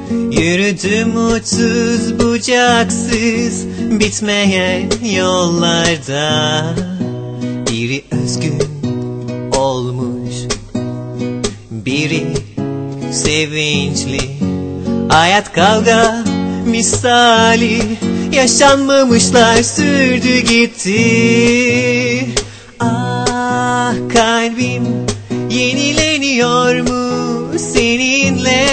Yürüdüm uçsuz bucaksız bitmeyen yollarda. Biri özgün olmuş, biri sevinçli. Hayat kavga misali, yaşanmamışlar sürdü gitti. Ah kalbim yenileniyor mu seninle?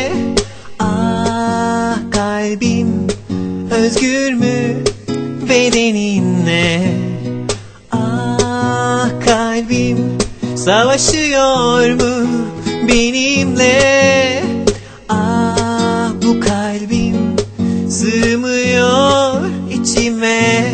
Ah kalbim özgür mü bedeninle? Ah kalbim savaşıyor mu benimle? Ah bu kalbim sığmıyor içime.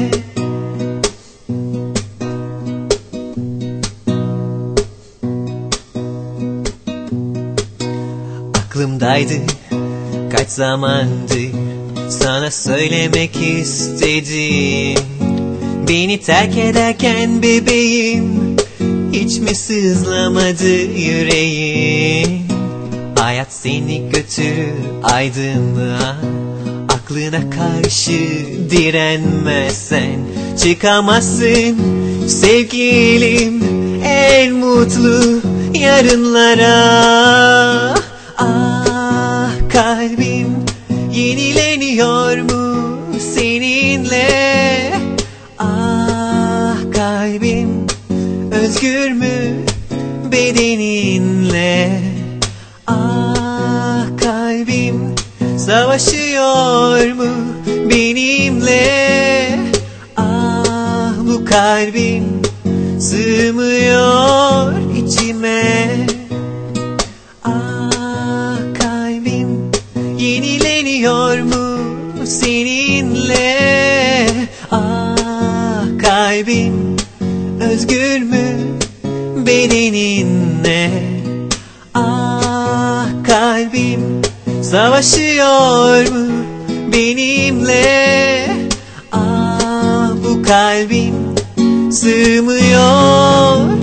Aklımdaydı kaç zamandır, sana söylemek istedim. Beni terk ederken bebeğim, hiç mi sızlamadı yüreğim? Hayat seni götürür aydınlığa, aklına karşı direnmezsen çıkamazsın sevgilim en mutlu yarınlara. Ah kalbim yenileniyor mu seninle? Ah kalbim özgür mü bedeninle? Ah kalbim savaşıyor mu benimle? Ah bu kalbim sığmıyor içime. Ah kalbim yenileniyor mu seninle? Ah kalbim özgür mü bedeninle? Ah kalbim savaşıyor mu benimle? Ah bu kalbim sığmıyor